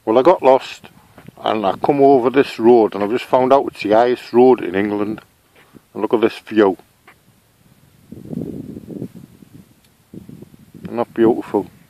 Well, I got lost and I come over this road and I've just found out it's the highest road in England. And look at this view. Isn't that beautiful?